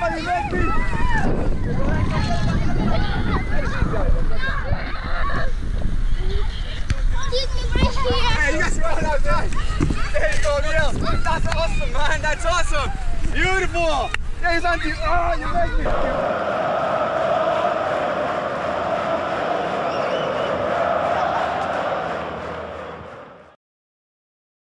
on, you make me. Hey, you guys run out there. There you go, Neil. That's awesome, man. That's awesome. Beautiful. There's on you. Oh, you make me.